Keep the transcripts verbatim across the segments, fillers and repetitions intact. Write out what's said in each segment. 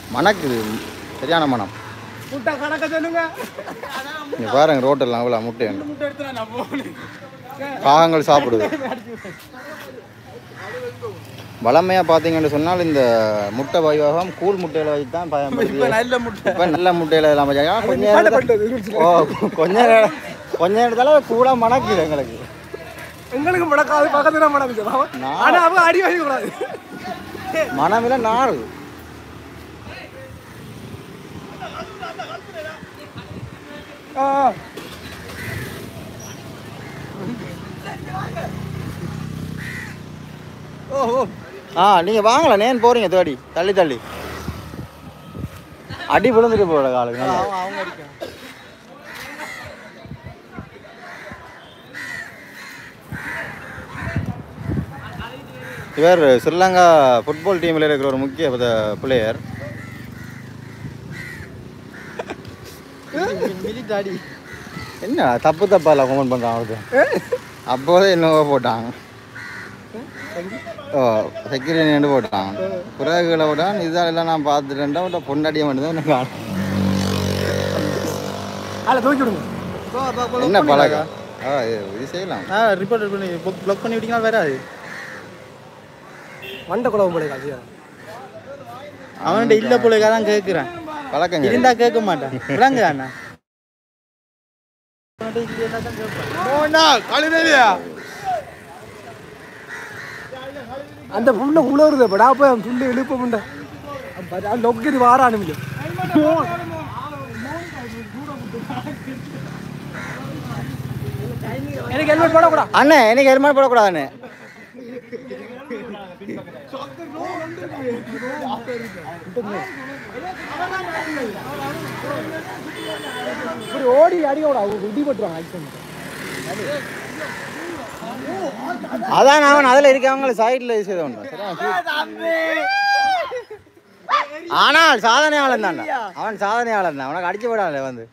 மணக்குது சரியான மனம். முட்டை கணக்க சொல்லுங்க. இங்கே பாருங்க ரோட்டெல்லாம் அவ்வளோ முட்டை காகங்கள் சாப்பிடுது. வளமையாக பார்த்தீங்கன்னு சொன்னால் இந்த முட்டை வைவாகம் கூழ் முட்டையில் வச்சு தான் பயன்படுத்தி நல்ல முட்டை இப்போ நல்ல முட்டையில் எல்லாம் கொஞ்சம் ஓ கொஞ்ச நேரம் கொஞ்ச நேரத்தால கூழாக மணக்குது எங்களுக்கு. எங்களுக்கு மணக்காது பக்கத்துல மணக்குது. ஆனால் அவங்க அடி வாங்கக்கூடாது. மனமில்ல நாள் ஓஹோ ஆ நீங்கள் வாங்கலாம் நேன் போகிறீங்க தேடி தள்ளி தள்ளி அடி விழுந்துட்டு போகிற காலுக்கு அவங்க அடிக்க இவர் ஸ்ரீலங்கா ஃபுட்பால் டீமில் இருக்கிற ஒரு முக்கிய பிளேயர். என்ன தப்பு தப்பா இல்லை கமெண்ட் பண்ணுறான் அவருக்கு. அப்போதே என்னவோ போட்டாங்க ஓ செக்யூரிட்டி நின்று போட்டாங்க பிறகுகளை விட்டான் இதான் எல்லாம் நான் பார்த்துட்டேன்டா விட்ட பொண்டாடியை மட்டும் தான் எனக்கு என்ன பழக்கம். ஆ இது செய்யலாம். ஆ ரிப்போர்ட் பண்ணி ப்ளாக் பண்ணி விட்டீங்கன்னா வராது. மண்டை குழம்பு போல காசியா அவன்கிட்ட இல்லை போலக்கா தான் கேட்குறேன். பழக்கம் இருந்தா கேட்க மாட்டேன். விளங்க அண்ணா அந்த புள்ள உழவுறது படா போய் அவன் புள்ள எழுப்ப முண்ட லொக்கது வாரானுமில்லை. எனக்கு ஹெல்மெட் போடக்கூடாது அண்ணே. எனக்கு ஹெல்மெட் போடக்கூடாது. ஓடி அடிக்க உடி போட்டுருவாங்க. அதான் அவன் அதில் இருக்கவங்கள சைடில் செய்தவன். ஆனால் சாதனையாளன் தான் அவன். சாதனையாளன் தான். அவனுக்கு அடிச்சு விடாத வந்து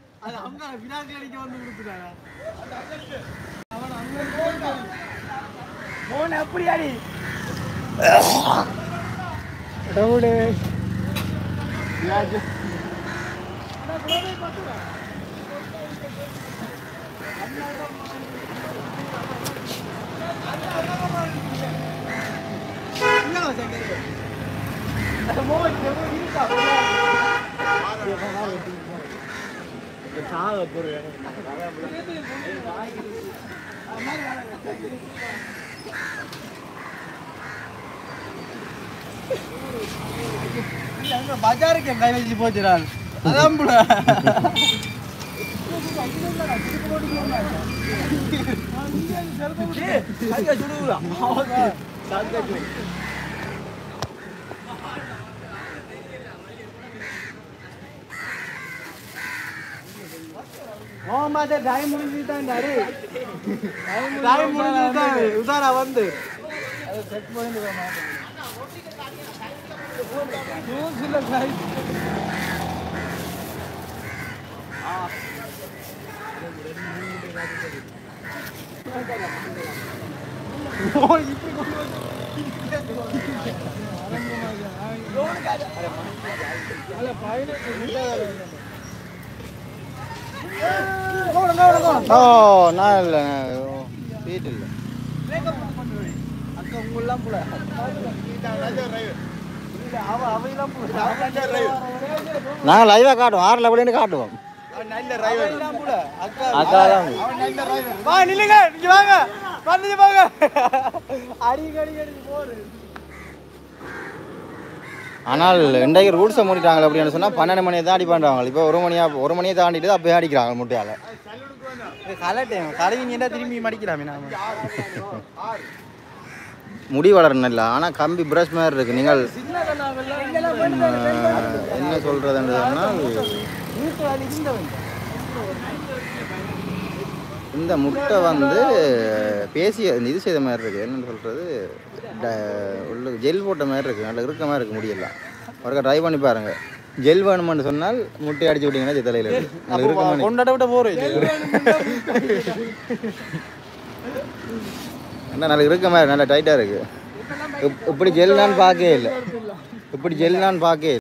அப்படியாடி பஜாருக்கு கை வச்சு போச்சுறான். அதான் புல டைம் முடிஞ்சுட்டான். டைம் முடிஞ்சுட்டான். உதாரா வந்து செட் பண்ணி ஓ நான் இல்லை வீட்டு இல்லை. நாங்கள் லைவாக காட்டுவோம். ஆறு லெவலின்னு காட்டுவோம். ஆனால் இன்றைக்கு ரூல்ஸை மூடிட்டாங்க அப்படின்னு சொன்னால் பன்னெண்டு மணியை தான் அடிப்பாங்க. இப்போ ஒரு மணியா ஒரு மணியை தாண்டிட்டு அப்போ அடிக்கிறாங்க முட்டையால். திரும்பி மடிக்கிறாமே முடி வளரணும் இல்லை. ஆனால் கம்பி பிரஷ் மாதிரி இருக்குது. நீங்கள் என்ன சொல்கிறதுன்னு சொன்னால் இந்த முட்டை வந்து பேசிய இது செய்த மாதிரி இருக்குது. என்னென்னு சொல்கிறது உள்ள ஜெல் போட்ட மாதிரி இருக்குது. நல்ல இருக்க மாதிரி இருக்குது முடியெல்லாம். ஒருக்கா ட்ரை பண்ணி பாருங்கள். ஜெல் வேணுமென்னு சொன்னால் முட்டை அடிச்சு விட்டீங்கன்னா சித்தலையில் இருக்குது. கொண்டாட விட்ட போகிறேன் என்ன நல்ல இருக்க மாதிரி நல்லா டைட்டாக இருக்குது. இப்படி ஜெல் நான் பார்க்கவே இல்லை. இப்படி ஜெல் நான் பார்க்கவே